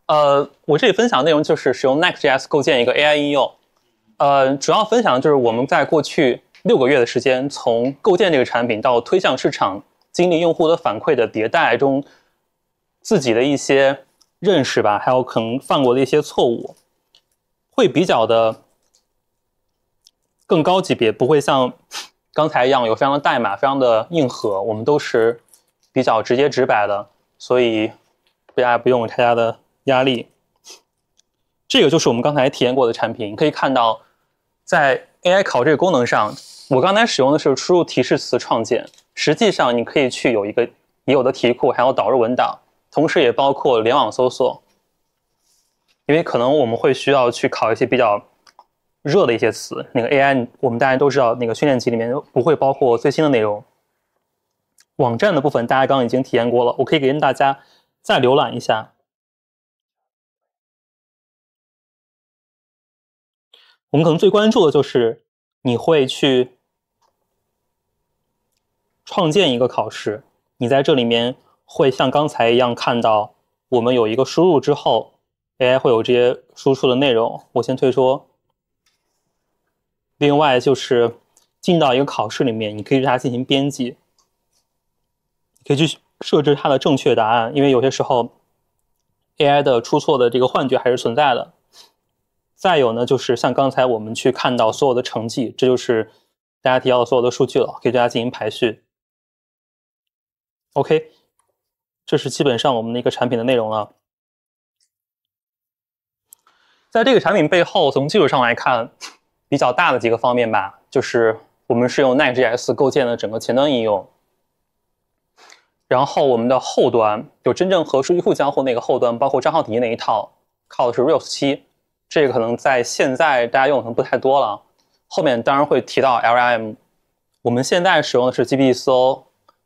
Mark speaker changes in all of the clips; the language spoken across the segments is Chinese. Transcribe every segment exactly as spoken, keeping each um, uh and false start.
Speaker 1: 呃，我这里分享的内容就是使用 Next.js 构建一个 A I 应用。呃，主要分享的就是我们在过去六个月的时间，从构建这个产品到推向市场，经历用户的反馈的迭代中，自己的一些认识吧，还有可能犯过的一些错误，会比较的更高级别，不会像刚才一样有非常的代码，非常的硬核，我们都是比较直接直白的，所以大家不用有太大的压力。这个就是我们刚才体验过的产品，你可以看到在 A I 考这个功能上，我刚才使用的是输入提示词创建，实际上你可以去有一个已有的题库，还有导入文档，同时也包括联网搜索，因为可能我们会需要去考一些比较热的一些词，那个 A I 我们大家都知道，那个训练集里面不会包括最新的内容。网站的部分大家刚刚已经体验过了，我可以给大家再浏览一下。我们可能最关注的就是你会去创建一个考试，你在这里面会像刚才一样看到我们有一个输入之后 A I 会有这些输出的内容，我先退出。另外就是进到一个考试里面，你可以对它进行编辑，可以去设置它的正确答案，因为有些时候 A I 的出错的这个幻觉还是存在的。再有呢，就是像刚才我们去看到所有的成绩，这就是大家提到的所有的数据了，可以对它进行排序。OK， 这是基本上我们的一个产品的内容了。在这个产品背后，从技术上来看，比较大的几个方面吧，就是我们是用 Next.js 构建了整个前端应用，然后我们的后端就真正和数据库交互那个后端，包括账号体系那一套，靠的是 Rails 七。这个可能在现在大家用的可能不太多了，后面当然会提到 L L M。我们现在使用的是 G P T 四 O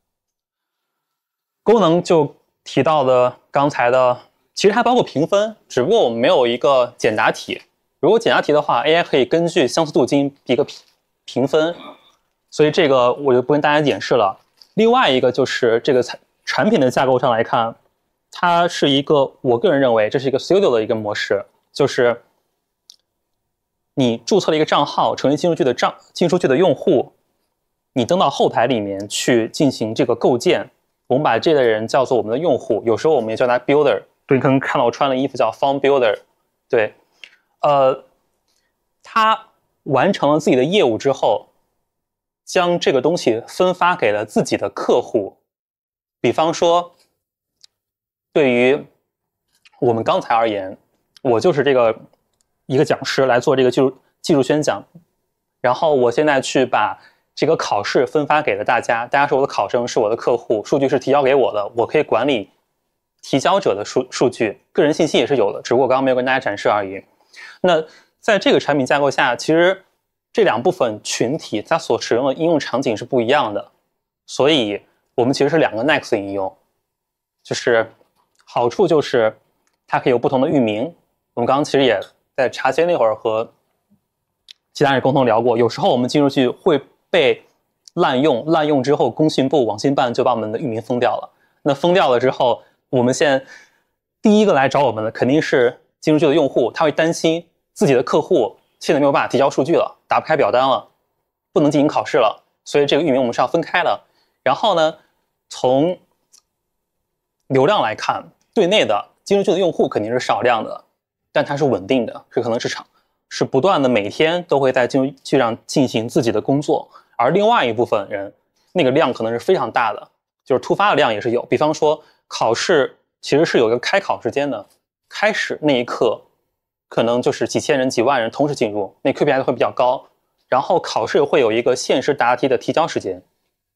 Speaker 1: 功能，就提到的刚才的，其实还包括评分，只不过我们没有一个简答题。如果简答题的话 ，A I 可以根据相似度进行一个评分，所以这个我就不跟大家演示了。另外一个就是这个产品的架构上来看，它是一个，我个人认为这是一个 Studio 的一个模式，就是你注册了一个账号，成为进数据的账进数据的用户，你登到后台里面去进行这个构建。我们把这类人叫做我们的用户，有时候我们也叫他 builder。对，你可能看到我穿的衣服叫 form builder。对，呃，他完成了自己的业务之后，将这个东西分发给了自己的客户。比方说，对于我们刚才而言，我就是这个一个讲师来做这个技术技术宣讲，然后我现在去把这个考试分发给了大家，大家是我的考生，是我的客户，数据是提交给我的，我可以管理提交者的数数据，个人信息也是有的，只不过我刚刚没有跟大家展示而已。那在这个产品架构下，其实这两部分群体它所使用的应用场景是不一样的，所以我们其实是两个 Next 应用，就是好处就是它可以有不同的域名。我们刚刚其实也在茶歇那会儿和其他人沟通聊过，有时候我们进入去会被滥用，滥用之后工信部网信办就把我们的域名封掉了。那封掉了之后，我们现在第一个来找我们的肯定是进入去的用户，他会担心自己的客户现在没有办法提交数据了，打不开表单了，不能进行考试了，所以这个域名我们是要分开的。然后呢，从流量来看，对内的进入去的用户肯定是少量的，但它是稳定的，是可能市场是不断的，每天都会在进入去上进行自己的工作。而另外一部分人，那个量可能是非常大的，就是突发的量也是有。比方说考试其实是有一个开考时间的，开始那一刻可能就是几千人几万人同时进入，那 K P I 会比较高。然后考试会有一个限时答题的提交时间，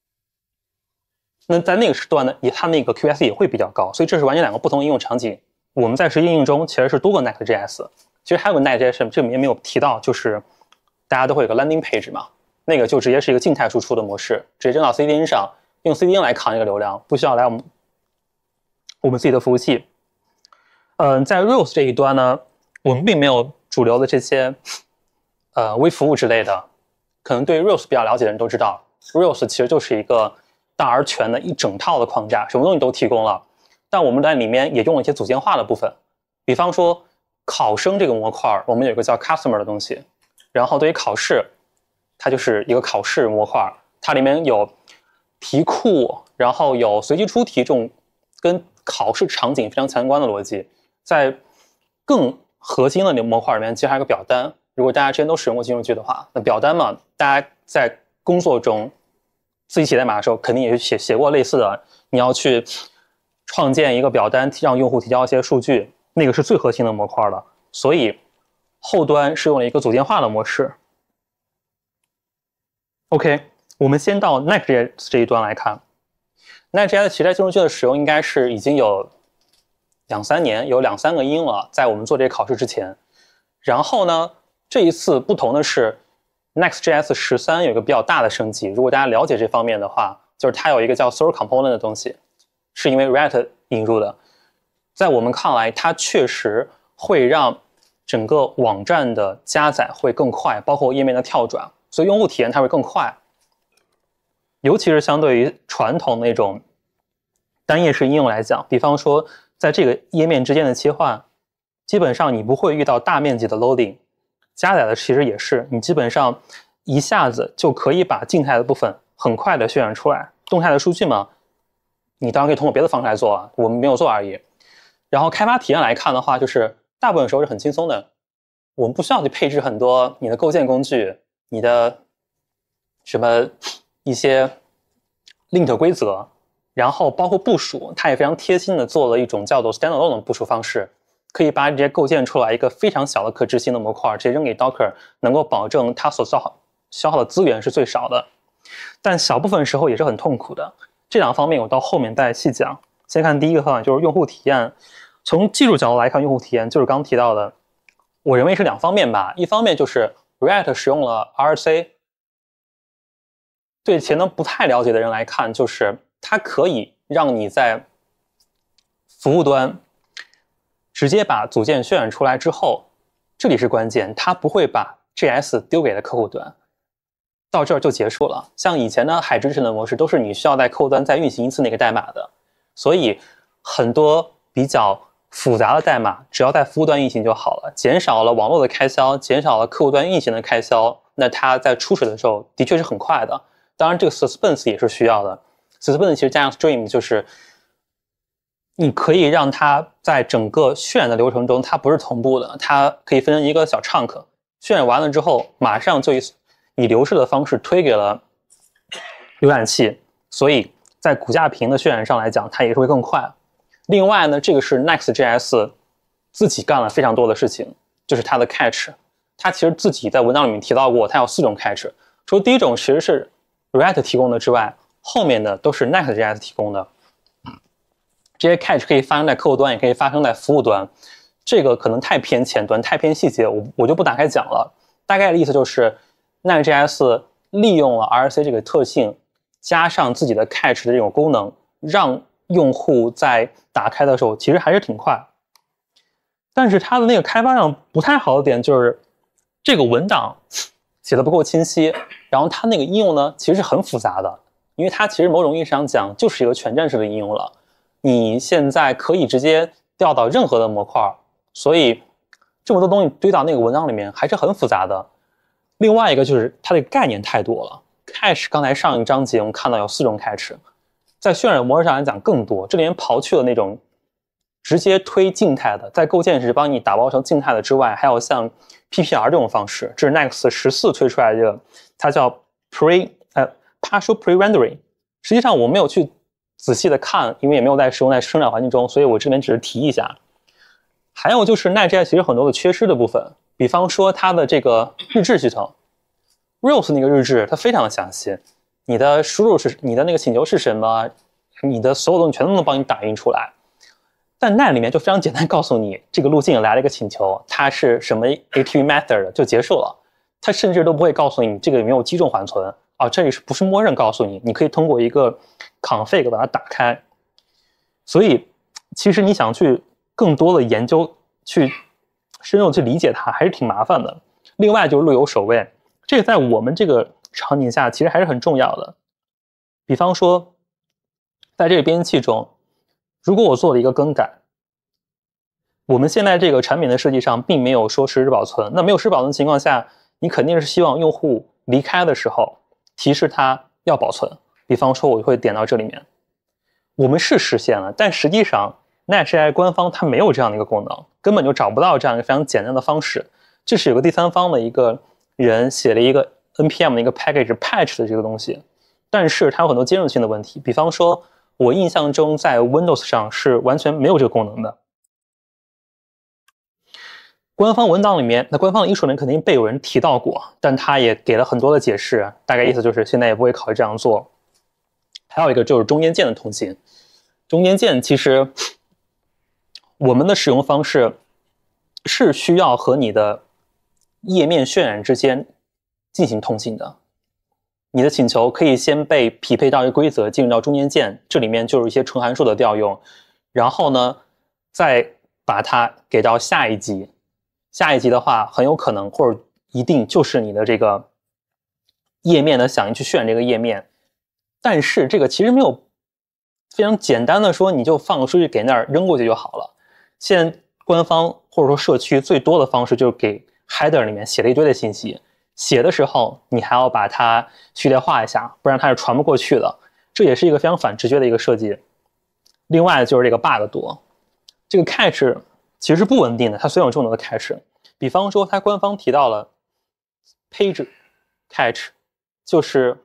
Speaker 1: 那在那个时段呢，它那个 Q S 也会比较高，所以这是完全两个不同应用场景。我们在实际应用中其实是多个 Next.js， 其实还有个 Next.js， 这里面没有提到，就是大家都会有个 landing page 嘛，那个就直接是一个静态输出的模式，直接扔到 C D N 上，用 C D N 来扛一个流量，不需要来我们我们自己的服务器。嗯、呃，在 Rails 这一端呢，我们并没有主流的这些呃微服务之类的，可能对 Rails 比较了解的人都知道 ，Rails 其实就是一个大而全的一整套的框架，什么东西都提供了。但我们在里面也用了一些组件化的部分， 比方说考生这个模块，我们有一个叫 customer 的东西，然后对于考试，它就是一个考试模块，它里面有题库，然后有随机出题这种跟考试场景非常相关的逻辑。在更核心的那个模块里面，其实还有个表单。如果大家之前都使用过金融句的话，那表单嘛，大家在工作中自己写代码的时候，肯定也是写写过类似的。你要去创建一个表单，让用户提交一些数据，那个是最核心的模块了。所以后端是用了一个组件化的模式。OK， 我们先到 Next.js 这一端来看。Next.js 其实在金融句的使用应该是已经有两三年，有两三个音了，在我们做这个考试之前。然后呢，这一次不同的是 Next.js 十三有一个比较大的升级。如果大家了解这方面的话，就是它有一个叫 Social Component 的东西，是因为 React 引入的。在我们看来，它确实会让整个网站的加载会更快，包括页面的跳转，所以用户体验它会更快。尤其是相对于传统那种单页式应用来讲，比方说在这个页面之间的切换，基本上你不会遇到大面积的 loading。加载的其实也是，你基本上一下子就可以把静态的部分很快的渲染出来。动态的数据嘛，你当然可以通过别的方式来做啊，我们没有做而已。然后开发体验来看的话，就是大部分时候是很轻松的，我们不需要去配置很多你的构建工具，你的什么一些 lint 规则，然后包括部署，它也非常贴心的做了一种叫做 standalone 的部署方式，可以把直接构建出来一个非常小的可执行的模块，直接扔给 Docker， 能够保证它所消耗消耗的资源是最少的。但小部分时候也是很痛苦的，这两方面我到后面再细讲。先看第一个方面，就是用户体验。从技术角度来看，用户体验就是刚提到的，我认为是两方面吧。一方面就是 React 使用了 R C， 对前端不太了解的人来看，就是它可以让你在服务端直接把组件渲染出来之后，这里是关键，它不会把 J S 丢给了客户端，到这儿就结束了。像以前的海支持的模式，都是你需要在客户端再运行一次那个代码的，所以很多比较复杂的代码只要在服务端运行就好了，减少了网络的开销，减少了客户端运行的开销，那它在出水的时候的确是很快的。当然这个 suspense 也是需要的， suspense 其实加上 stream 就是你可以让它在整个渲染的流程中它不是同步的，它可以分成一个小 chunk， 渲染完了之后马上就以以流式的方式推给了浏览器，所以在骨架屏的渲染上来讲它也是会更快。另外呢，这个是 Next.js 自己干了非常多的事情，就是它的 catch。它其实自己在文章里面提到过，它有四种 catch。除了第一种其实是 React 提供的之外，后面的都是 Next.js 提供的。这些 catch 可以发生在客户端，也可以发生在服务端。这个可能太偏前端，太偏细节，我我就不打开讲了。大概的意思就是 Next.js 利用了 R C 这个特性，加上自己的 catch 的这种功能，让用户在打开的时候其实还是挺快。但是它的那个开发上不太好的点就是这个文档写的不够清晰，然后它那个应用呢其实是很复杂的，因为它其实某种意义上讲就是一个全站式的应用了，你现在可以直接调到任何的模块，所以这么多东西堆到那个文档里面还是很复杂的。另外一个就是它的概念太多了， catch 刚才上一章节我们看到有四种 catch，在渲染模式上来讲更多，这里面刨去了那种直接推静态的，在构建时帮你打包成静态的之外，还有像 P P R 这种方式，这是 Next 十四推出来的，它叫 pre 呃 partial pre-rendering。实际上我没有去仔细的看，因为也没有在使用在生产环境中，所以我这边只是提一下。还有就是 Next.js 其实很多的缺失的部分，比方说它的这个日志系统 ，Rails 那个日志它非常的详细。你的输入是你的那个请求是什么，你的所有东西全都能帮你打印出来。但 Next 里面就非常简单告诉你这个路径来了一个请求，它是什么 A T V method 就结束了。它甚至都不会告诉你这个有没有击中缓存啊，这里是不是默认告诉你，你可以通过一个 config 把它打开。所以其实你想去更多的研究，去深入去理解它还是挺麻烦的。另外就是路由守卫，这个在我们这个场景下其实还是很重要的。比方说在这个编辑器中，如果我做了一个更改， 我们现在这个产品的设计上并没有说实时保存，那没有实时保存的情况下，你肯定是希望用户离开的时候提示他要保存。比方说我会点到这里面，我们是实现了，但实际上 Nest.A I 官方它没有这样的一个功能，根本就找不到这样一个非常简单的方式。这是有个第三方的一个人写了一个 N P M 的一个 package patch 的这个东西，但是它有很多兼容性的问题。比方说我印象中在 Windows 上是完全没有这个功能的。官方文档里面，那官方的 issue 里面肯定被有人提到过，但他也给了很多的解释，大概意思就是现在也不会考虑这样做。还有一个就是中间件的通信，中间件其实我们的使用方式是需要和你的页面渲染之间进行通信的。你的请求可以先被匹配到一个规则，进入到中间件，这里面就是一些纯函数的调用，然后呢，再把它给到下一级。下一级的话，很有可能或者一定就是你的这个页面的响应去渲染这个页面，但是这个其实没有非常简单的说你就放个数据给那儿扔过去就好了。现在官方或者说社区最多的方式就是给 header 里面写了一堆的信息，写的时候你还要把它序列化一下，不然它是传不过去的。这也是一个非常反直觉的一个设计。另外就是这个 bug 多，这个 cache 其实是不稳定的，它虽然有这么多的 cache， 比方说它官方提到了 page cache， 就是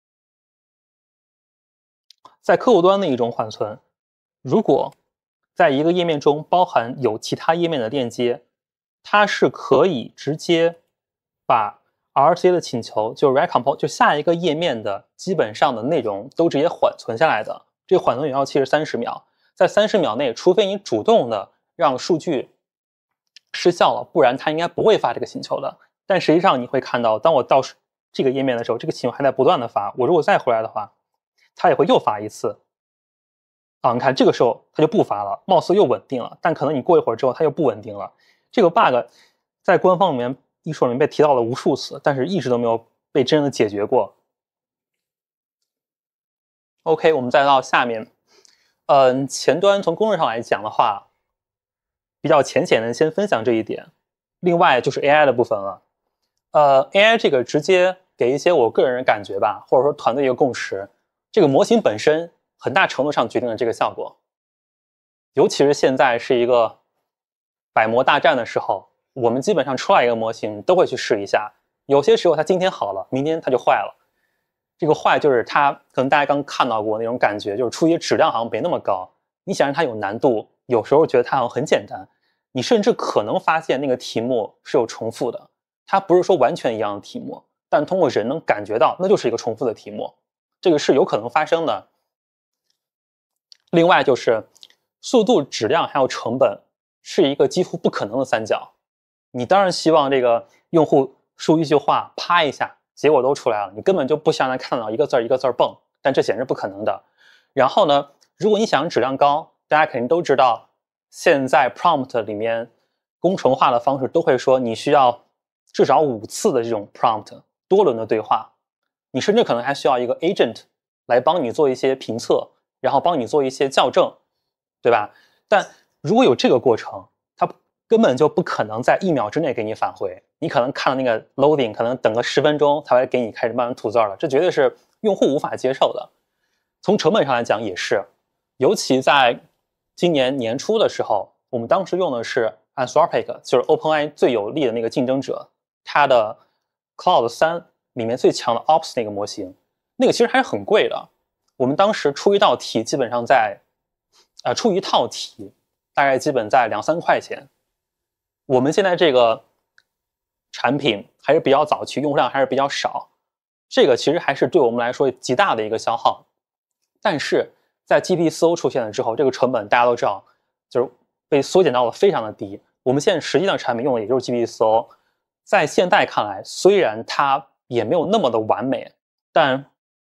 Speaker 1: 在客户端的一种缓存，如果在一个页面中包含有其他页面的链接，它是可以直接把 R C A 的请求，就 recompose 就下一个页面的基本上的内容都直接缓存下来的。这个缓存有效期是三十秒，在三十秒内，除非你主动的让数据失效了，不然它应该不会发这个请求的。但实际上你会看到，当我到这个页面的时候，这个请求还在不断的发，我如果再回来的话，它也会又发一次。啊，你看这个时候它就不发了，貌似又稳定了，但可能你过一会儿之后它又不稳定了。这个 bug 在官方里面艺术里面被提到了无数次，但是一直都没有被真正的解决过。OK， 我们再到下面，嗯，前端从功能上来讲的话，比较浅显的先分享这一点。另外就是 A I 的部分了，呃 ，A I 这个直接给一些我个人的感觉吧，或者说团队一个共识，这个模型本身很大程度上决定了这个效果。尤其是现在是一个百模大战的时候，我们基本上出来一个模型都会去试一下，有些时候它今天好了，明天它就坏了。这个坏就是它可能大家刚看到过那种感觉，就是出于质量好像没那么高，你想让它有难度，有时候觉得它好像很简单，你甚至可能发现那个题目是有重复的，它不是说完全一样的题目，但通过人能感觉到那就是一个重复的题目，这个是有可能发生的。另外就是速度、质量还有成本是一个几乎不可能的三角。你当然希望这个用户输一句话，啪一下结果都出来了，你根本就不想让他看到一个字一个字蹦，但这简直不可能的。然后呢，如果你想质量高，大家肯定都知道，现在 prompt 里面工程化的方式都会说你需要至少五次的这种 prompt 多轮的对话，你甚至可能还需要一个 agent 来帮你做一些评测，然后帮你做一些校正，对吧？但如果有这个过程，它根本就不可能在一秒之内给你返回，你可能看到那个 loading 可能等个十分钟才会给你开始慢慢吐字了，这绝对是用户无法接受的。从成本上来讲也是，尤其在今年年初的时候，我们当时用的是 Anthropic， 就是 OpenAI 最有力的那个竞争者，它的 Cloud 三里面最强的 Ops 那个模型，那个其实还是很贵的。我们当时出一道题基本上在呃出一套题大概基本在两三块钱。我们现在这个产品还是比较早期，用户量还是比较少，这个其实还是对我们来说极大的一个消耗。但是在 G P T 四 O 出现了之后，这个成本大家都知道就是被缩减到了非常的低。我们现在实际上产品用的也就是 G P T 四 O， 在现代看来虽然它也没有那么的完美，但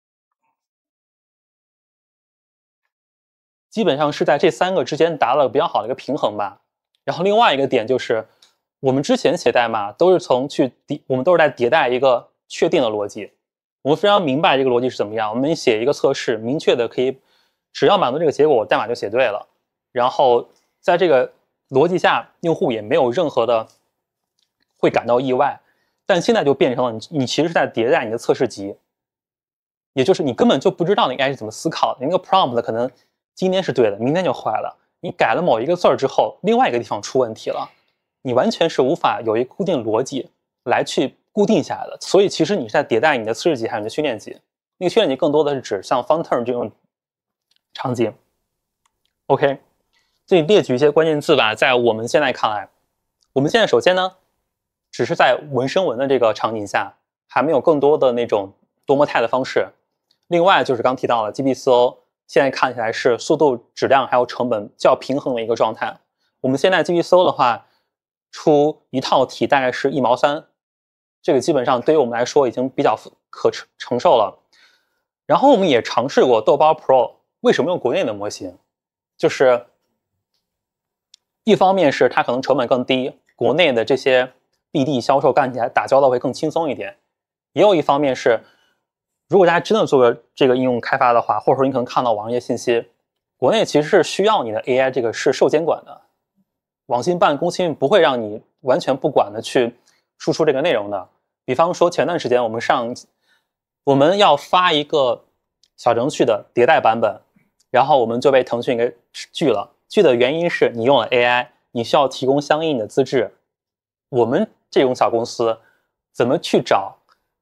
Speaker 1: 基本上是在这三个之间达到了比较好的一个平衡吧。然后另外一个点就是，我们之前写代码都是从去迭，我们都是在迭代一个确定的逻辑，我们非常明白这个逻辑是怎么样。我们写一个测试，明确的可以，只要满足这个结果，代码就写对了。然后在这个逻辑下，用户也没有任何的会感到意外。但现在就变成了你，你其实是在迭代你的测试集，也就是你根本就不知道你 A I 是怎么思考的。你那个 prompt 可能今天是对的，明天就坏了。你改了某一个字儿之后，另外一个地方出问题了，你完全是无法有一个固定逻辑来去固定下来的。所以其实你是在迭代你的测试集还有你的训练集。那个训练集更多的是指像 Fountain 这种场景。OK， 这里列举一些关键字吧，在我们现在看来，我们现在首先呢，只是在文生文的这个场景下，还没有更多的那种多模态的方式。另外就是刚提到了 G P 四 O， 现在看起来是速度、质量还有成本较平衡的一个状态。我们现在 G P 四 O 的话，出一套题大概是一毛三，这个基本上对于我们来说已经比较可承受了。然后我们也尝试过豆包 Pro， 为什么用国内的模型？就是一方面是它可能成本更低，国内的这些 B D 销售干起来打交道会更轻松一点，也有一方面是，如果大家真的做这个应用开发的话，或者说你可能看到网上一些信息，国内其实是需要你的 A I 这个是受监管的，网信办、工信不会让你完全不管的去输出这个内容的。比方说前段时间我们上，我们要发一个小程序的迭代版本，然后我们就被腾讯给拒了。拒的原因是你用了 A I， 你需要提供相应的资质。我们这种小公司怎么去找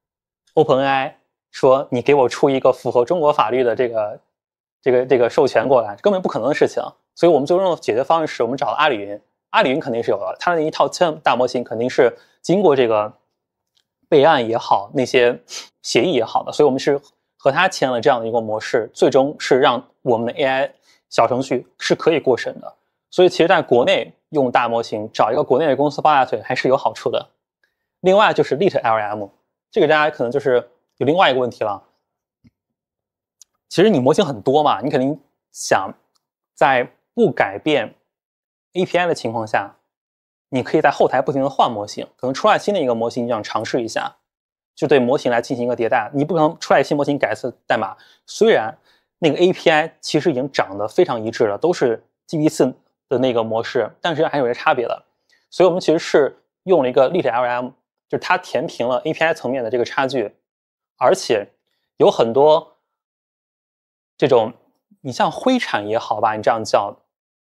Speaker 1: OpenAI 说你给我出一个符合中国法律的这个这个这个授权过来，根本不可能的事情。所以我们最终的解决方案是我们找了阿里云，阿里云肯定是有的，它的一套大模型肯定是经过这个备案也好，那些协议也好的，所以我们是和他签了这样的一个模式，最终是让我们的 A I 小程序是可以过审的。所以其实在国内用大模型，找一个国内的公司抱大腿还是有好处的。另外就是 Lit L M， 这个大家可能就是有另外一个问题了。其实你模型很多嘛，你肯定想在不改变 A P I 的情况下，你可以在后台不停的换模型，可能出来新的一个模型你想尝试一下，就对模型来进行一个迭代。你不可能出来新模型改一次代码，虽然那个 A P I 其实已经长得非常一致了，都是 G P 四 的那个模式，但是还有一些差别的。所以我们其实是用了一个 Lit L M， 就是它填平了 A P I 层面的这个差距，而且有很多这种，你像灰产也好吧，你这样叫，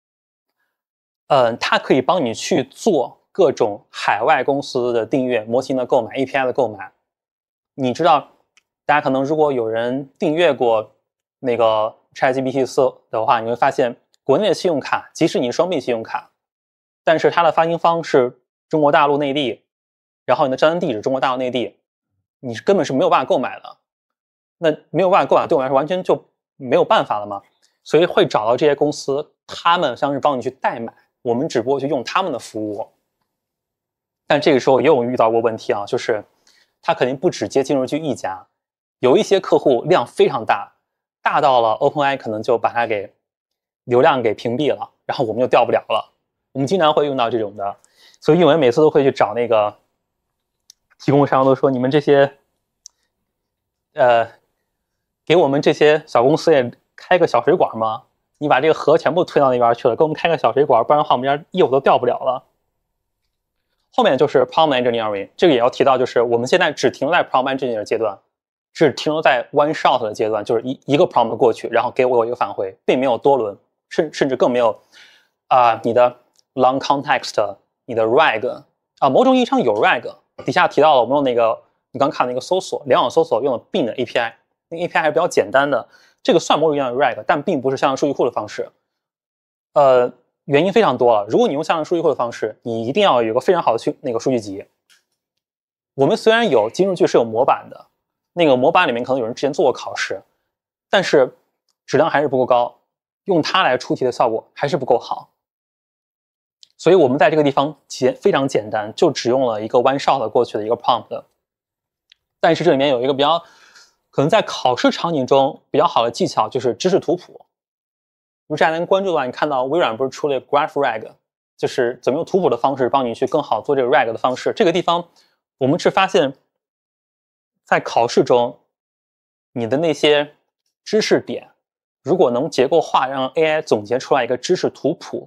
Speaker 1: 嗯，它可以帮你去做各种海外公司的订阅、模型的购买、A P I 的购买。你知道，大家可能如果有人订阅过那个 ChatGPT 四 的话，你会发现国内的信用卡，即使你双币信用卡，但是它的发行方是中国大陆内地，然后你的账单地址中国大陆内地，你根本是没有办法购买的。那没有办法购买，对我来说完全就没有办法了嘛。所以会找到这些公司，他们像是帮你去代买，我们只不过去用他们的服务。但这个时候也有遇到过问题啊，就是他肯定不只接进入去一家，有一些客户量非常大，大到了 OpenAI 可能就把它给流量给屏蔽了，然后我们就调不了了。我们经常会用到这种的，所以我们每次都会去找那个提供商，都说你们这些呃给我们这些小公司也开个小水管吗？你把这个河全部推到那边去了，给我们开个小水管，不然的话我们家业务都调不了了。后面就是 prompt engineering， 这个也要提到，就是我们现在只停留在 prompt engineering 阶段，只停留在 one shot 的阶段，就是一一个 prompt 过去，然后给我一个返回，并没有多轮，甚甚至更没有啊、呃、你的 long context， 你的 rag 啊、呃，某种意义上有 rag。底下提到了我们用那个你刚看那个搜索联网搜索用的 Bing 的 A P I， 那个 A P I 还是比较简单的，这个算某种意义上的 rag， 但并不是向量数据库的方式。呃。原因非常多了。如果你用向量数据库的方式，你一定要有一个非常好的去那个数据集。我们虽然有金数据是有模板的，那个模板里面可能有人之前做过考试，但是质量还是不够高，用它来出题的效果还是不够好。所以我们在这个地方简非常简单，就只用了一个 one shot 过去的一个 prompt。但是这里面有一个比较可能在考试场景中比较好的技巧，就是知识图谱。如果大家能关注的话，你看到微软不是出了 Graph Rag， 就是怎么用图谱的方式帮你去更好做这个 Rag 的方式。这个地方我们是发现，在考试中，你的那些知识点，如果能结构化，让 A I 总结出来一个知识图谱，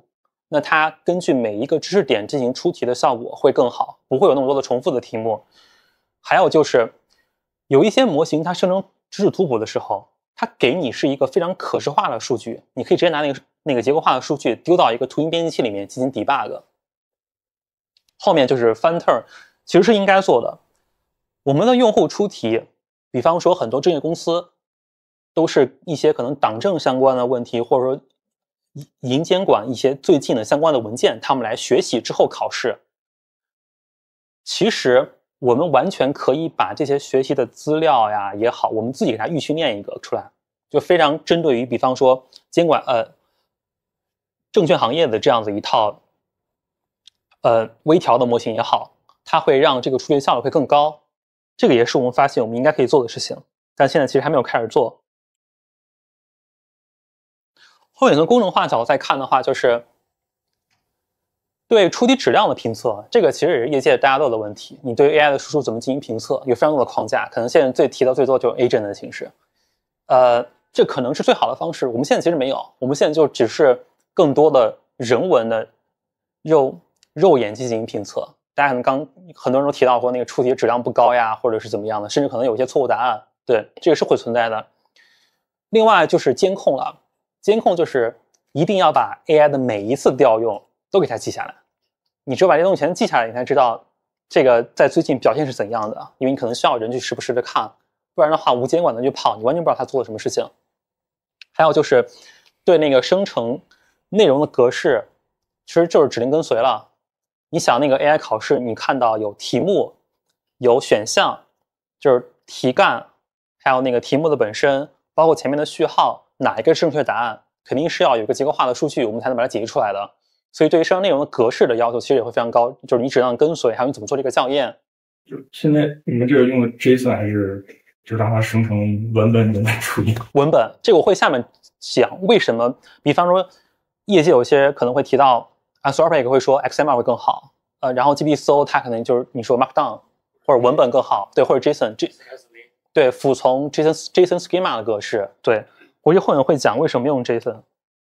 Speaker 1: 那它根据每一个知识点进行出题的效果会更好，不会有那么多的重复的题目。还有就是有一些模型它生成知识图谱的时候，它给你是一个非常可视化的数据，你可以直接拿那个那个结构化的数据丢到一个图形编辑器里面进行 debug。后面就是 fun turn， 其实是应该做的。我们的用户出题，比方说很多证券公司都是一些可能党政相关的问题，或者说银监管一些最近的相关的文件，他们来学习之后考试。其实我们完全可以把这些学习的资料呀也好，我们自己给它预训练一个出来，就非常针对于比方说监管呃证券行业的这样子一套呃微调的模型也好，它会让这个出题效率会更高。这个也是我们发现我们应该可以做的事情，但现在其实还没有开始做。后面从功能化角度再看的话，就是对出题质量的评测，这个其实也是业界大家都有的问题。你对 A I 的输出怎么进行评测，有非常多的框架，可能现在最提到最多就是 agent 的形式。呃，这可能是最好的方式。我们现在其实没有，我们现在就只是更多的人文的肉肉眼进行评测。大家可能刚很多人都提到过那个出题质量不高呀，或者是怎么样的，甚至可能有一些错误答案。对，这个是会存在的。另外就是监控了。监控就是一定要把 A I 的每一次调用都给它记下来，你只有把这些东西全记下来，你才知道这个在最近表现是怎样的，因为你可能需要人去时不时的看，不然的话无监管的去跑，你完全不知道他做了什么事情。还有就是对那个生成内容的格式，其实就是指令跟随了。你想那个 A I 考试，你看到有题目、有选项，就是题干，还有那个题目的本身，包括前面的序号。哪一个是正确答案，肯定是要有一个结构化的数据，我们才能把它解析出来的。所以对于生成内容的格式的要求其实也会非常高，就是你质量跟随，还有你怎么做这个校验。
Speaker 2: 就现在你们这是用的 JSON 还是就让它生成文本的来处理？
Speaker 1: 文本这个我会下面讲为什么，比方说业界有些可能会提到 Anthropic 会说 X M L 会更好，呃，然后 G P T 搜它可能就是你说 Markdown 或者文本更好，对，或者 JSON， 对，服从 JSON JSON schema 的格式，对。我就后面会讲为什么用 JSON，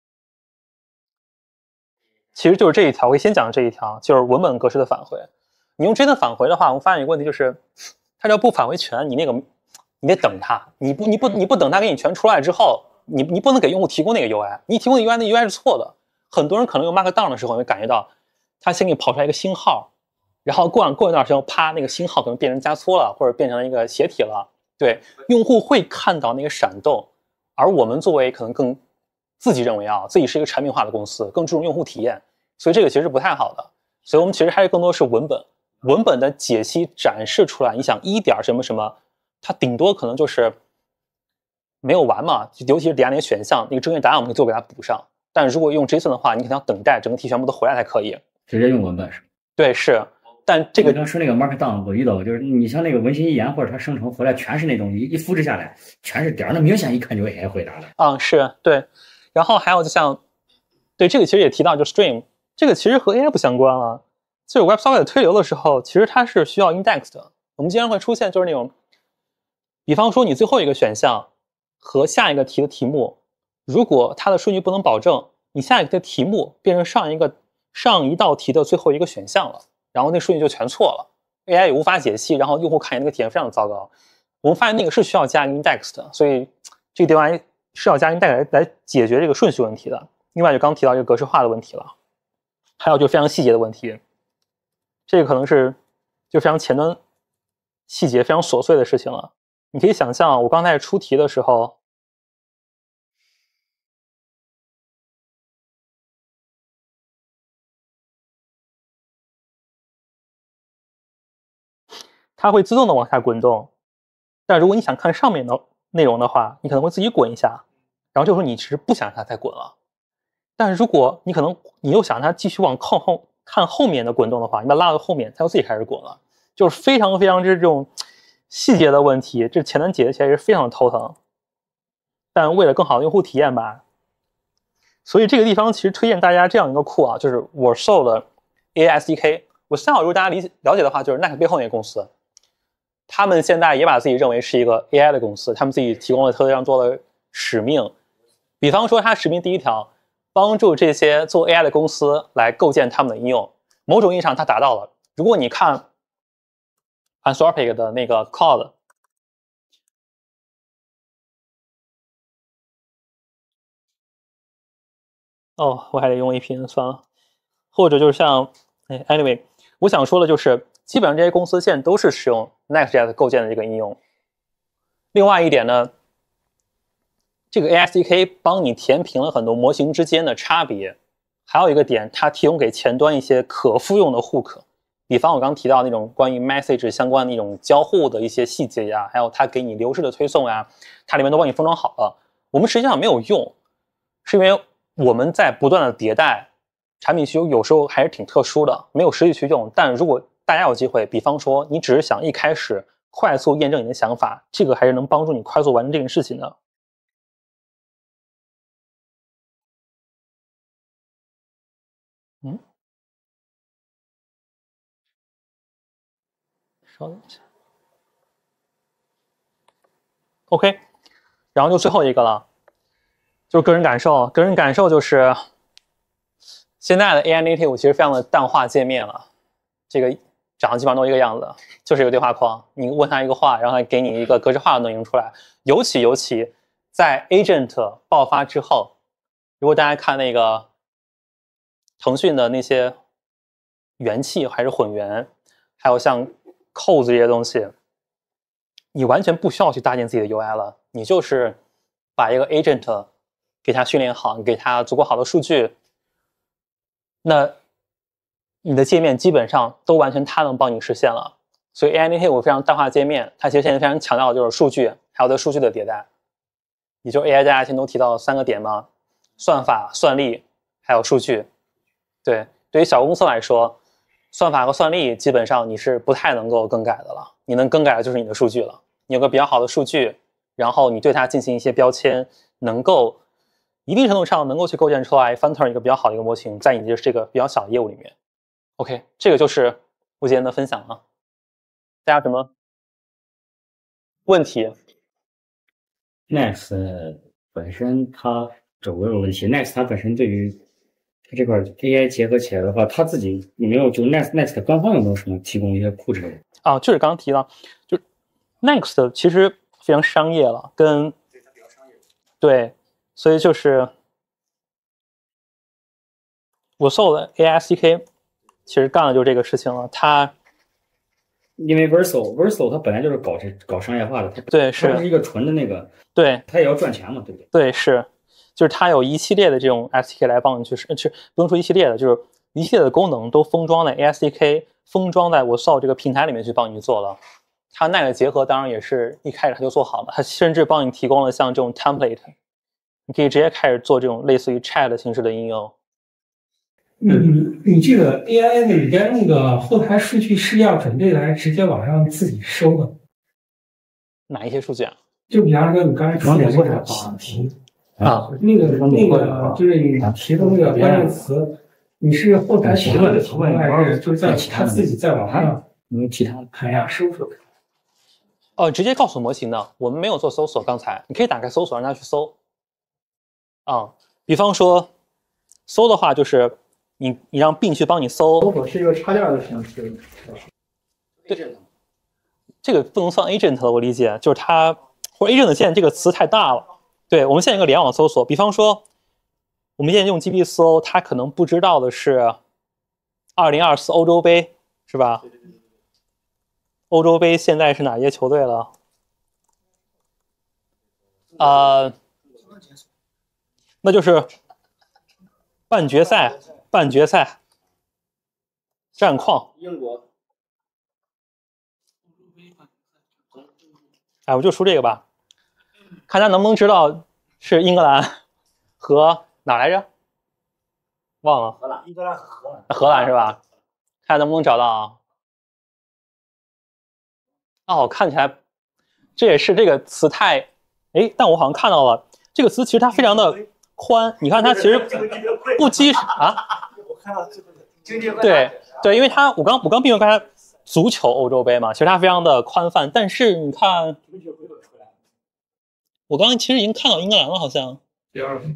Speaker 1: 其实就是这一条，我先讲这一条，就是文本格式的返回。你用 JSON 返回的话，我们发现一个问题，就是它要不返回全，你那个你得等它，你不你不你不等它给你全出来之后，你你不能给用户提供那个 U I， 你提供的 U I 那 U I 是错的。很多人可能用 Markdown 的时候，你会感觉到它先给你跑出来一个星号，然后过过一段时间，啪，那个星号可能变成加粗了，或者变成了一个斜体了。对，用户会看到那个闪动。而我们作为可能更自己认为啊，自己是一个产品化的公司，更注重用户体验，所以这个其实是不太好的。所以我们其实还是更多是文本，文本的解析展示出来。你想一点什么什么，它顶多可能就是没有完嘛，尤其是底下那些选项，那个正确答案我们可以做给它补上。但如果用 JSON 的话，你肯定要等待整个题全部都回来才可以。
Speaker 3: 直接用文本是？
Speaker 1: 对，是。但这个
Speaker 3: 刚说那个 Markdown 我遇到过，就是你像那个文心一言或者它生成回来全是那种一一复制下来全是点，那明显一看就 A I 回答的。
Speaker 1: 嗯，是对。然后还有就像，对这个其实也提到，就 Stream 这个其实和 A I 不相关了。就是 WebSocket 推流的时候，其实它是需要 index 的。我们经常会出现就是那种，比方说你最后一个选项和下一个题的题目，如果它的顺序不能保证，你下一个题目变成上一个上一道题的最后一个选项了。然后那顺序就全错了 ，A I 也无法解析，然后用户看见那个体验非常的糟糕。我们发现那个是需要加 index 的，所以这个地方是要加 index 来来解决这个顺序问题的。另外就刚提到一个格式化的问题了，还有就非常细节的问题，这个可能是就非常前端细节非常琐碎的事情了。你可以想象我刚才出题的时候，它会自动的往下滚动，但如果你想看上面的内容的话，你可能会自己滚一下，然后这时候你其实不想让它再滚了。但是如果你可能你又想让它继续往靠后看后面的滚动的话，你把它拉到后面，它又自己开始滚了，就是非常非常之这种细节的问题，这前端解决起来是非常的头疼。但为了更好的用户体验吧，所以这个地方其实推荐大家这样一个库啊，就是我受的 A I S D K。我希望如果大家理解了解的话，就是 N A C 背后那个公司。他们现在也把自己认为是一个 A I 的公司，他们自己提供了非常多的使命。比方说，它使命第一条， 帮助这些做 A I 的公司来构建他们的应用。某种意义上，它达到了。如果你看 Anthropic 的那个 Cloud， 哦，我还得用 A P N 算了。或者就是像，哎 ，anyway， 我想说的就是，基本上这些公司现在都是使用 Next.js 构建的这个应用。另外一点呢，这个 A S D K 帮你填平了很多模型之间的差别。还有一个点，它提供给前端一些可复用的 hook， 比方我刚提到那种关于 message 相关的一种交互的一些细节呀，还有它给你流式的推送呀，它里面都帮你封装好了。我们实际上没有用，是因为我们在不断的迭代，产品需求有时候还是挺特殊的，没有实际去用。但如果大家有机会，比方说你只是想一开始快速验证你的想法，这个还是能帮助你快速完成这件事情的。嗯，稍等一下。OK， 然后就最后一个了，就是个人感受。个人感受就是，现在的 A I Native 其实非常的淡化界面了，这个长得基本上都一个样子，就是一个对话框，你问他一个话，然后他给你一个格式化的内容出来。尤其尤其在 Agent 爆发之后，如果大家看那个腾讯的那些元气还是混元，还有像 Codes 这些东西，你完全不需要去搭建自己的 U I 了，你就是把一个 Agent 给它训练好，给它足够好的数据，那你的界面基本上都完全它能帮你实现了。所以 A I Native 非常淡化界面，它其实现在非常强调的就是数据，还有对数据的迭代。也就 A I 大家前都提到三个点嘛，算法、算力还有数据。对，对于小公司来说，算法和算力基本上你是不太能够更改的了，你能更改的就是你的数据了。你有个比较好的数据，然后你对它进行一些标签，能够一定程度上能够去构建出来 Fun-turn 一个比较好的一个模型，在你的这个比较小的业务里面。OK， 这个就是我今天的分享了。大家有什么问题
Speaker 3: ？Next 本身它这我有问题，Next 它本身对于它这块 A I 结合起来的话，它自己有没有就 Next Next 官方有没有什么提供一些库之类的？
Speaker 1: 啊，就是刚刚提到，就 Next 其实非常商业了，跟
Speaker 2: 对它比较商业。
Speaker 1: 对，所以就是我搜的 A I S D K， 其实干的就是这个事情了。它
Speaker 3: 因为 Vercel Vercel 它本来就是搞这搞商业化的，它
Speaker 1: 对是
Speaker 3: 它不是一个纯的那个，
Speaker 1: 对
Speaker 3: 它也要赚钱嘛，对不对？
Speaker 1: 对是，就是它有一系列的这种 S D K 来帮你去，去不用说一系列的，就是一系列的功能都封装在 A I S D K， 封装在我 Solve 这个平台里面去帮你做了。它那个结合当然也是一开始它就做好了，它甚至帮你提供了像这种 template， 你可以直接开始做这种类似于 chat 形式的应用。
Speaker 4: 你你你这个 A I 的里边那个后台数据是要准备来直接往上自己收的？
Speaker 1: 哪一些数据啊？
Speaker 4: 就比方说你刚才说的这个题
Speaker 1: 啊，
Speaker 4: 那个那个就是你提的那个关键词，你是后台提问的提问，还是就是在他自己在网上
Speaker 3: 嗯其他
Speaker 4: 看呀收收？
Speaker 1: 哦，直接告诉模型的，我们没有做搜索。刚才你可以打开搜索让它去搜。啊，比方说搜的话，就是你你让并去帮你搜。
Speaker 4: 搜索是一个插件的形式。
Speaker 1: 对，这个不能算 agent 了，我理解就是它或者 agent 现在这个词太大了。对，我们现在有个联网搜索，比方说我们现在用 G P 搜，它可能不知道的是二零二四欧洲杯是吧？欧洲杯现在是哪些球队了？呃，那就是半决赛，半决赛战况。
Speaker 3: 英国。
Speaker 1: 哎，我就出这个吧，看他能不能知道是英格兰和哪来着？忘了。
Speaker 3: 荷兰，英格兰和荷兰。
Speaker 1: 荷兰是吧？看能不能找到啊？哦，看起来这也是这个词太，哎，但我好像看到了这个词，其实它非常的宽。你看它其实不基啊。
Speaker 3: 我看到这个经济
Speaker 1: 对对，因为它我刚我刚并没有刚才足球欧洲杯嘛，其实它非常的宽泛。但是你看，我刚刚其实已经看到英格兰了，好像。
Speaker 4: 第二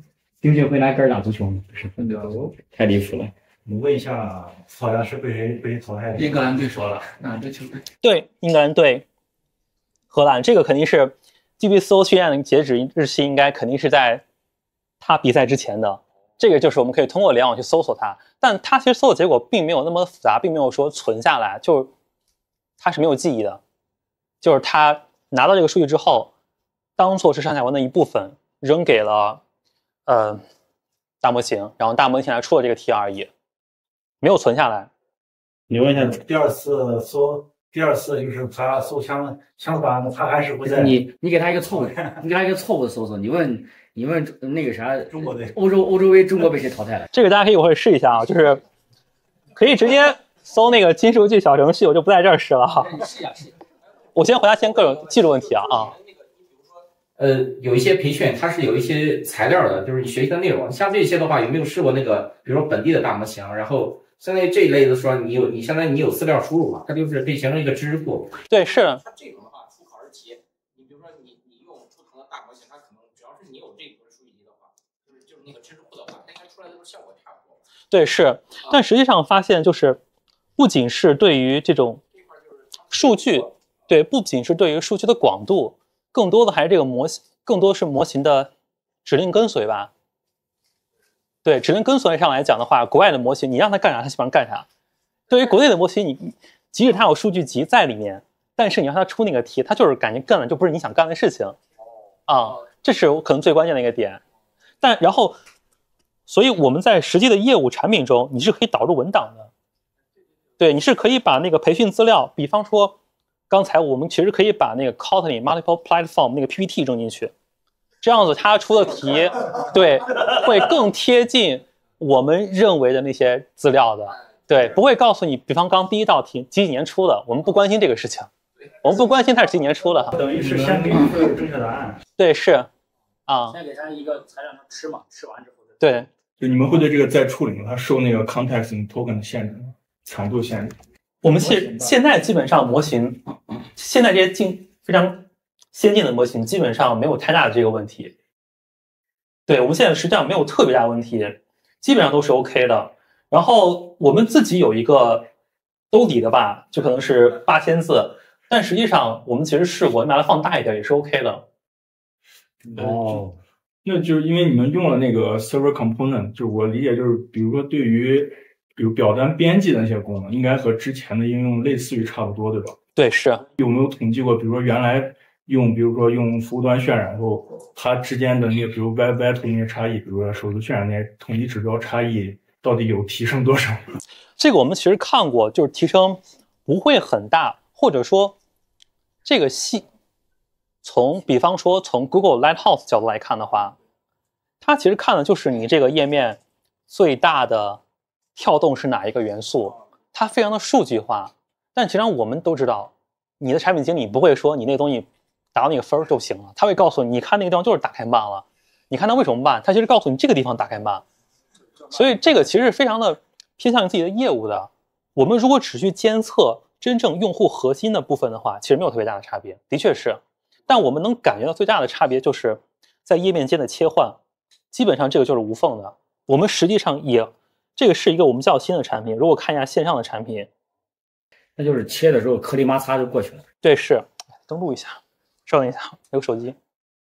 Speaker 3: 丁俊晖拿杆打足球吗？不是，太离谱了。
Speaker 5: 你问一下，好像是被谁被谁淘汰的？
Speaker 6: 英格兰队说了，哪支球队？
Speaker 1: 对，英格兰队，荷兰，这个肯定是 G B 搜训练的截止日期，应该肯定是在他比赛之前的。这个就是我们可以通过联网去搜索它，但它其实搜索结果并没有那么复杂，并没有说存下来，就是它是没有记忆的，就是他拿到这个数据之后，当做是上下文的一部分，扔给了呃大模型，然后大模型来出了这个题而已，没有存下来。
Speaker 3: 你问一下，
Speaker 5: 第二次搜，第二次就是他搜相相反，他还是不在。
Speaker 3: 你你给他一个错误，你给他一个错误的搜索，你问你问那个啥，
Speaker 5: 中国队，
Speaker 3: 欧洲欧洲杯中国被谁淘汰了？
Speaker 1: 这个大家可以一会儿试一下啊，就是可以直接搜那个金数据小程序，我就不在这儿试了哈。
Speaker 6: 试呀试呀。
Speaker 1: 我先回答先各种技术问题啊啊。
Speaker 6: 呃，有一些培训它是有一些材料的，就是你学习的内容。像这些的话，有没有试过那个，比如说本地的大模型？然后相当于这一类的说，你有你相当于你有资料输入嘛，它就是可以形成一个知识库。
Speaker 1: 对，是。
Speaker 6: 它这种的话，出考试题，你比如说你你用出腾的大模型，它可能只要是你有这一轮数据集的话，就是就是那个知识库的话，它应该出来的效果差不多。
Speaker 1: 对，是。但实际上发现就是，不仅是对于这种数据，对，不仅是对于数据的广度。更多的还是这个模型，更多是模型的指令跟随吧。对，指令跟随上来讲的话，国外的模型你让它干啥，它基本上干啥。对于国内的模型，你即使它有数据集在里面，但是你让它出那个题，它就是感觉干的就不是你想干的事情啊，这是可能最关键的一个点。但然后，所以我们在实际的业务产品中，你是可以导入文档的。对，你是可以把那个培训资料，比方说。刚才我们其实可以把那个 Kotlin Multiple Platform 那个 P P T 扔进去，这样子它出的题，对，会更贴近我们认为的那些资料的，对，不会告诉你，比方刚第一道题几几年出的，我们不关心这个事情，我们不关心它是几几年出的，
Speaker 5: 等于是先给你一个正确答案。
Speaker 1: 对，是，啊，
Speaker 3: 先给他一个材料，他吃嘛，吃完之后，
Speaker 1: 对，
Speaker 2: 就你们会对这个再处理吗？它受那个 context token 的限制吗？长度限制？
Speaker 1: 我们现现在基本上模型，现在这些进非常先进的模型基本上没有太大的这个问题。对，我们现在实际上没有特别大的问题，基本上都是 OK 的。然后我们自己有一个兜底的吧，就可能是八千字，但实际上我们其实试过，把它放大一点也是 OK 的。
Speaker 2: 哦，那就是因为你们用了那个 server component， 就是我理解就是，比如说对于比如表单编辑的那些功能，应该和之前的应用类似于差不多，对吧？
Speaker 1: 对，是。
Speaker 2: 有没有统计过，比如说原来用，比如说用服务端渲染后，它之间的那个，比如 Y Y 图那些差异，比如说手机渲染那些统计指标差异，到底有提升多少？
Speaker 1: 这个我们其实看过，就是提升不会很大，或者说这个系从比方说从 Google Lighthouse 角度来看的话，它其实看的就是你这个页面最大的跳动是哪一个元素，它非常的数据化。但其实我们都知道，你的产品经理不会说你那个东西达到那个分就行了，他会告诉你，你看那个地方就是打开慢了，你看它为什么慢，他其实告诉你这个地方打开慢。所以这个其实是非常的偏向于自己的业务的。我们如果只去监测真正用户核心的部分的话，其实没有特别大的差别，的确是。但我们能感觉到最大的差别就是在页面间的切换，基本上这个就是无缝的。我们实际上也，这个是一个我们较新的产品。如果看一下线上的产品，
Speaker 3: 那就是切的时候颗粒摩擦就过去了。
Speaker 1: 对，是。登录一下，稍等一下，有手机。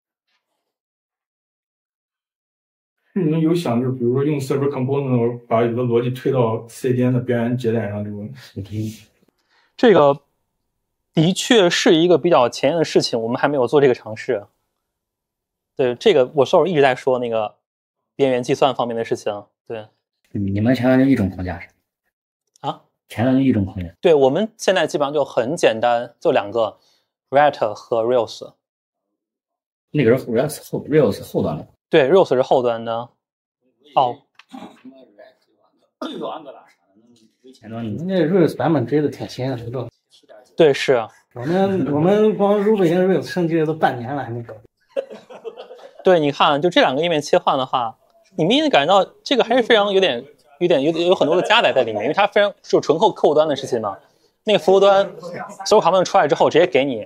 Speaker 2: 你们有想就是比如说用 server component 把有的逻辑推到 C D N 的边缘节点上这种？
Speaker 1: 这个的确是一个比较前沿的事情，我们还没有做这个尝试。对，这个我说我一直在说那个边缘计算方面的事情。对，
Speaker 3: 你们前端就一种框架是？
Speaker 1: 啊，
Speaker 3: 前端就一种框架。
Speaker 1: 对，我们现在基本上就很简单，就两个 React 和 Rails。
Speaker 3: 那个是 Rails 后 Rails 后端的。
Speaker 1: 对 ，Rails 是后端的。哦。
Speaker 3: 有安哥拉啥的，前端
Speaker 4: 那 Rails 版本追的挺新的，是吧？
Speaker 1: 对，是。
Speaker 4: 我们我们光 Ruby 跟 Rails 升级了都半年了，还没搞。
Speaker 1: 对，你看，就这两个页面切换的话，你明显感觉到这个还是非常有点、有点、有有很多的加载在里面，因为它非常是纯后客户端的事情嘛。那个服务端所有卡本出来之后，直接给你，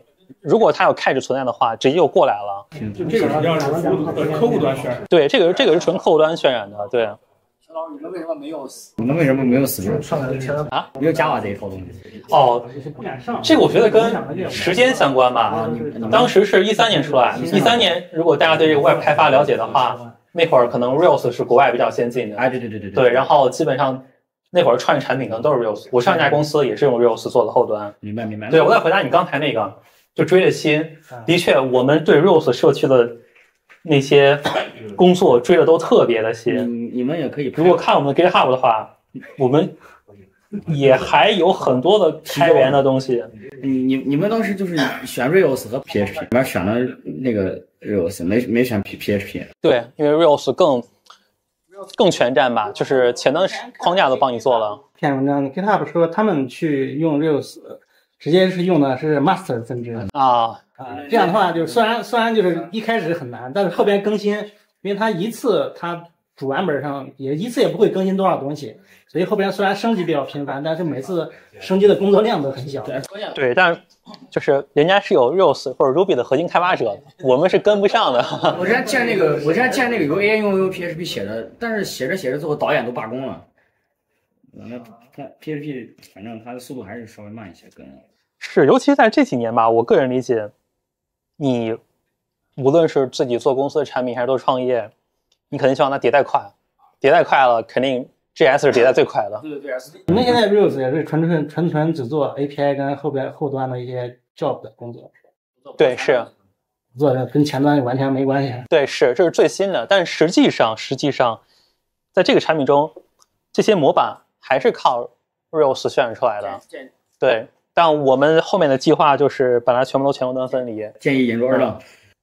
Speaker 1: 如果它有 cache 存在的话，直接就过来了。
Speaker 2: 就这个实际上是服务呃客户端渲染。
Speaker 1: 对，这个这个是纯客户端渲染的。对。
Speaker 3: 你们为什么没有死？你们为什么没有死上啊？没有 Java 这一套东西。
Speaker 1: 哦，这个我觉得跟时间相关吧。当时是一三年出来，一三年如果大家对这个 Web 开发了解的话，那会儿可能 Rails 是国外比较先进的。
Speaker 3: 哎，对对对对
Speaker 1: 对。然后基本上那会儿创业产品可能都是 Rails。我上一家公司也是用 Rails 做的后端。
Speaker 3: 明白明白。
Speaker 1: 对，我再回答你刚才那个，就追着新，的确，我们对 Rails 社区的那些工作追的都特别的新。
Speaker 3: 嗯，你们也可以。
Speaker 1: 如果看我们的 GitHub 的话，我们也还有很多的开源的东西。
Speaker 3: 嗯，你你们当时就是选 Rails 和 P H P， 里面选了那个 Rails， 没没选 P H P。
Speaker 1: 对，因为 Rails 更更全站吧，就是前端框架都帮你做了。
Speaker 4: 篇文章 GitHub 说他们去用 Rails， 直接是用的是 master 分支
Speaker 1: 啊。
Speaker 4: 啊，这样的话，就虽然虽然就是一开始很难，但是后边更新，因为它一次它主版本上也一次也不会更新多少东西，所以后边虽然升级比较频繁，但是每次升级的工作量都很小。
Speaker 1: 对，但就是人家是有 Rails 或者 Ruby 的核心开发者，我们是跟不上的。
Speaker 3: 我之前见那个，我之前见那个有 A I 用 P H P 写的，但是写着写着最后导演都罢工了。那他 P H P 反正它的速度还是稍微慢一些，跟
Speaker 1: 是，尤其在这几年吧，我个人理解。你无论是自己做公司的产品还是做创业，你肯定希望它迭代快，迭代快了，肯定 G S 是迭代最快的。
Speaker 3: 对对对 ，S D。
Speaker 4: 你们现在 Rails 也是纯纯纯纯只做 A P I 跟后边后端的一些 job 的工作。
Speaker 1: 对，是
Speaker 4: 做的跟前端完全没关系。
Speaker 1: 对，是这是最新的，但实际上实际上，在这个产品中，这些模板还是靠 Rails 渲染出来的。对。但我们后面的计划就是本来全部都前后端分离，
Speaker 3: 建议引入 Erlang，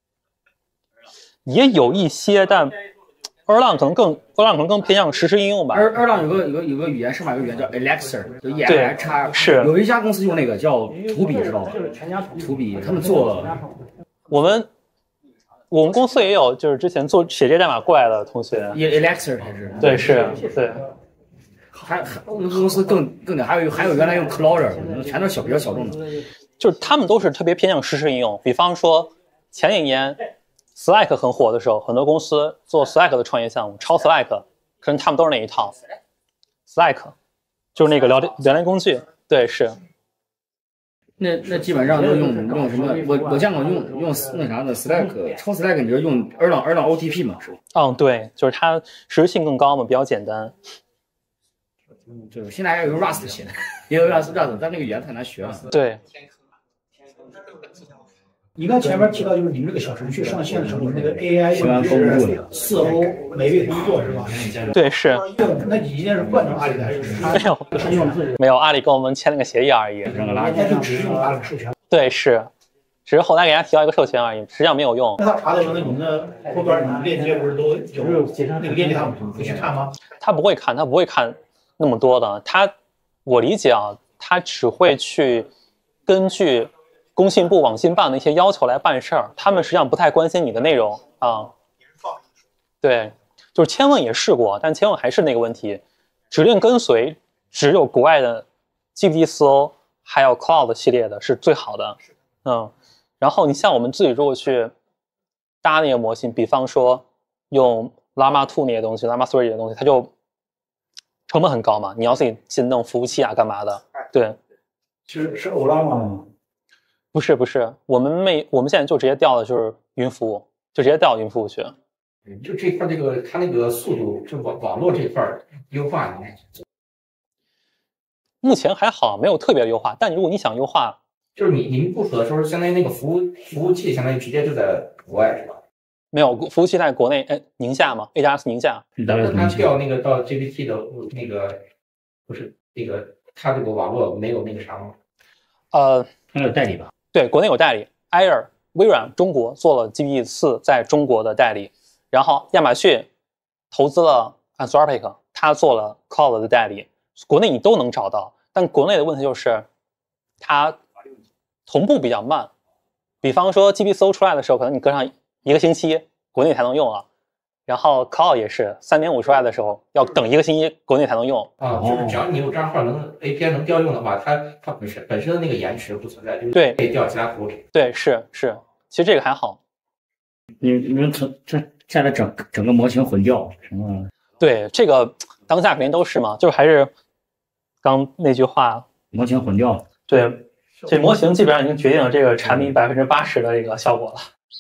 Speaker 1: 也有一些，但 Erlang 可能更 Erlang 可能更偏向实时应用吧。
Speaker 3: Erlang 有个有个有个语言是吧？有个语言叫 Elixir， 就 E L X，
Speaker 1: 是
Speaker 3: 有一家公司用那个叫图比，知道吧？图比他们做，
Speaker 1: 我们我们公司也有，就是之前做写这代码过来的同学。
Speaker 3: Elixir 还是？
Speaker 1: 对，是，对。
Speaker 3: 还还我们公司更更点，还有还有原来用 Clojure， 全都是小比较小众的，
Speaker 1: 就是他们都是特别偏向实时应用。比方说前几年 Slack 很火的时候，很多公司做 Slack 的创业项目，抄 Slack， 可能他们都是那一套 Slack， 就是那个聊天聊天工具。对，是。
Speaker 3: 那那基本上都用用什么？我我见过用用那啥的 Slack， 抄 Slack 你就用 Erlang Erlang O T P 嘛，是吧？
Speaker 1: 嗯，对，就是它实时性更高嘛，比较简单。
Speaker 3: 对，现在还有用 Rust 写的，也有 Rust Rust， 但那个语言太难学了。
Speaker 1: 对。
Speaker 5: 你刚前面提到，就是你们这个小程序上线的时候，那个 A I 是四欧每位工作是吧？
Speaker 1: 对，是。
Speaker 5: 那你现在是换成阿里的还是？
Speaker 1: 没有，没有，阿里跟我们签了个协议而已。
Speaker 5: 那就只是用阿里授权。
Speaker 1: 对，是，只是后来给大家提到一个授权而已，实际上没有用。
Speaker 5: 那他查的时候，那你们的后端你们链接不是都有那个链接，他们不去看吗？
Speaker 1: 他不会看，他不会看那么多的。他，我理解啊，他只会去根据工信部、网信办的一些要求来办事儿。他们实际上不太关心你的内容啊。对，就是千问也试过，但千问还是那个问题，指令跟随只有国外的 G P T 四 O 还有 Cloud 系列的是最好的。嗯，然后你像我们自己如果去搭那个模型，比方说用 Llama 二那些东西 ，Llama 三这些东西，它就成本很高嘛，你要自己去弄服务器啊，干嘛的？对，
Speaker 5: 其实是欧拉吗？
Speaker 1: 不是不是，我们没，我们现在就直接调的就是云服务，就直接调云服务去。
Speaker 6: 就这块这个它那个速度，就网网络这块优化，
Speaker 1: 目前还好，没有特别优化。但如果你想优化，
Speaker 6: 就是你你们部署的时候，相当于那个服务服务器，相当于直接就在国外是吧？
Speaker 1: 没有，服务器在国内，哎，宁夏嘛 ，A W S 宁夏。
Speaker 6: 那它调那个到 G P T 的那个，不是那个，它这个网络没有那个啥吗？
Speaker 1: 呃，
Speaker 3: 它有代理吧？
Speaker 1: 对，国内有代理 ，Air 微软中国做了 G P T 四在中国的代理，然后亚马逊投资了 Anthropic， 它做了 Cloud 的代理，国内你都能找到。但国内的问题就是它同步比较慢，比方说 G P T 四 O 出来的时候，可能你隔上一个星期，国内才能用了。 然后 call 也是三点五出来的时候要等一个星期国内才能用
Speaker 6: 啊，就是只要你有账号能 A P I 能调用的话，它它本身本身的那个延迟不存在，就是
Speaker 1: 对
Speaker 6: 可以调其他服务器。
Speaker 1: 对，是是，其实这个还好。
Speaker 3: 你你们这这现在整整个模型混掉什么？
Speaker 1: 对，这个当下肯定都是嘛，就是还是刚那句话，
Speaker 3: 模型混掉。
Speaker 1: 对，这模型基本上已经决定了这个产品百分之八十的这个效果了。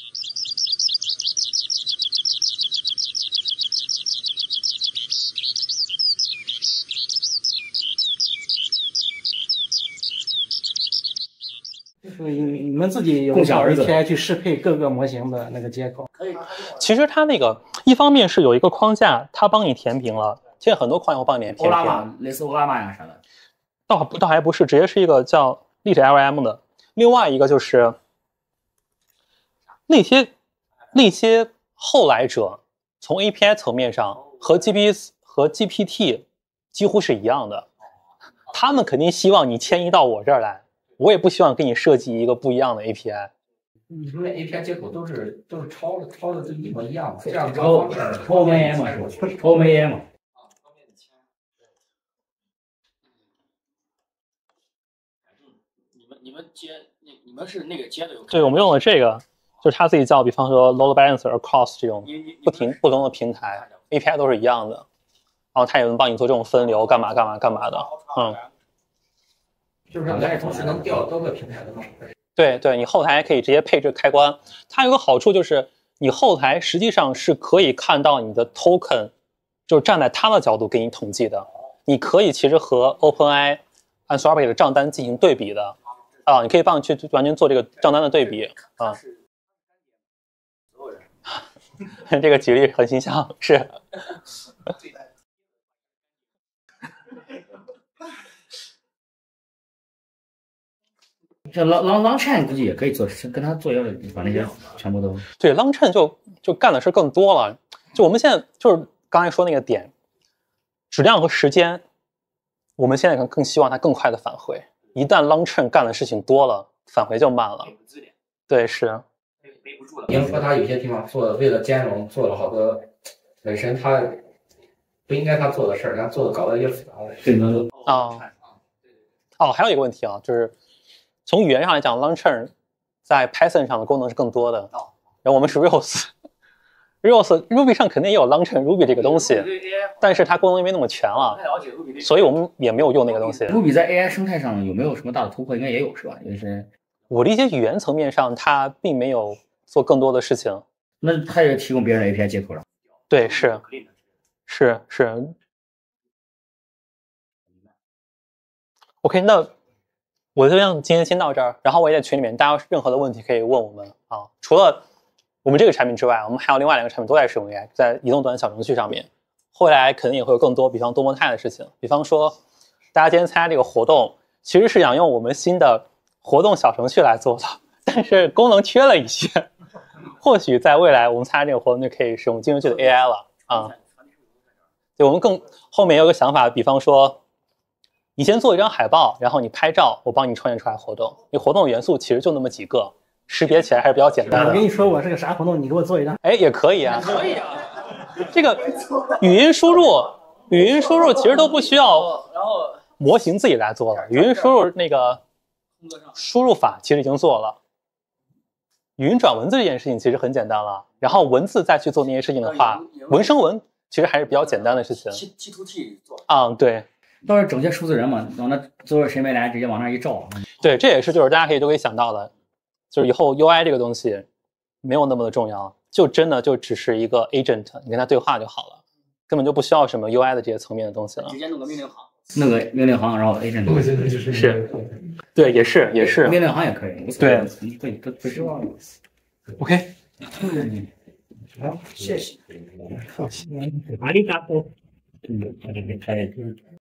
Speaker 4: 就是你们自己有
Speaker 3: 共享儿子
Speaker 4: A P I 去适配各个模型的那个接口。
Speaker 5: 可以。
Speaker 1: 其实它那个一方面是有一个框架，它帮你填平了，现在很多框架会帮你填平。
Speaker 3: 欧拉玛类似欧拉玛呀啥的。
Speaker 1: 倒倒还不是，直接是一个叫 lit L M 的。另外一个就是那些那些后来者从 A P I 层面上和 G P T 和 G P T 几乎是一样的，他们肯定希望你迁移到我这儿来，我也不希望给你设计一个不一样的 A P I。
Speaker 6: 你说那 A P I 接口都是都是抄的，抄的就一模一样，这样
Speaker 3: 超超 O M A 嘛，是吧？超 O M A 嘛。
Speaker 5: 你们你们接那你们是那个接的有？
Speaker 1: 对，我们用的这个就是他自己叫，比方说 load balancer across 这种不停不同的平台 A P I 都是一样的，然后他也能帮你做这种分流，干嘛干嘛干嘛的，嗯。
Speaker 6: 就是咱也同时能调多个平台的嘛。
Speaker 1: 对对，你后台还可以直接配置开关。它有个好处就是，你后台实际上是可以看到你的 token， 就是站在它的角度给你统计的。你可以其实和 OpenAI Anthropic 的账单进行对比的啊，你可以帮你去完全做这个账单的对比啊。这个举例很形象，是。
Speaker 3: 这 Long Long Long Chain 估计也可以做，跟他做一个把那些全部都
Speaker 1: 对 Long Chain 就就干的事更多了。就我们现在就是刚才说那个点，质量和时间，我们现在更更希望它更快的返回。一旦 Long Chain 干的事情多了，返回就慢了。对，是。
Speaker 6: 比如说他有些地方做的为了兼容做了好多本身他不应该他做的事儿，然后做的搞得也复杂了。
Speaker 3: 对的
Speaker 1: 啊。哦，还有一个问题啊，就是从语言上来讲 ，Long Chain 在 Python 上的功能是更多的。然后我们是 Rails，Rails Ruby 上肯定也有 Long Chain Ruby 这个东西，但是它功能没那么全了，所以我们也没有用那个东西。
Speaker 3: Ruby 在 A I 生态上有没有什么大的突破？应该也有是吧？也是。
Speaker 1: 我理解语言层面上它并没有做更多的事情。
Speaker 3: 那它也提供别人的 A P I 接口了。
Speaker 1: 对，是，是是。OK， 那我这边今天先到这儿，然后我也在群里面，大家有任何的问题可以问我们啊。除了我们这个产品之外，我们还有另外两个产品都在使用 A I， 在移动端小程序上面。后来肯定也会有更多，比方多模态的事情，比方说大家今天参加这个活动，其实是想用我们新的活动小程序来做的，但是功能缺了一些。或许在未来我们参加这个活动就可以使用金融剧的 A I 了啊。对，我们更后面有个想法，比方说。你先做一张海报，然后你拍照，我帮你创建出来活动。你活动元素其实就那么几个，识别起来还是比较简单的。
Speaker 4: 我跟你说我是个啥活动，你给我做一张。
Speaker 1: 哎，也可以啊，
Speaker 5: 可以啊。
Speaker 1: 这个语音输入，语音输入其实都不需要，
Speaker 5: 然后
Speaker 1: 模型自己来做了。语音输入那个输入法其实已经做了。语音转文字这件事情其实很简单了，然后文字再去做那些事情的话，文生文其实还是比较简单的事情。
Speaker 5: T to T 做。
Speaker 1: 啊、嗯，对。
Speaker 3: 到时候整些数字人嘛，往那做个谁没来，直接往那一照。
Speaker 1: 对，这也是就是大家可以都可以想到的，就是以后 U I 这个东西没有那么的重要，就真的就只是一个 agent， 你跟他对话就好了，根本就不需要什么 U I 的这些层面的东西了。
Speaker 5: 直接弄个命令行，
Speaker 3: 弄个命令行，然后 agent。
Speaker 6: 我现在就是
Speaker 1: 是，对，也是也是
Speaker 3: 命令行也可以。
Speaker 1: 对，
Speaker 3: 不不不希望。
Speaker 1: OK。
Speaker 3: 嗯，
Speaker 5: 好，谢谢。
Speaker 3: 阿里嘎多。嗯，这个太。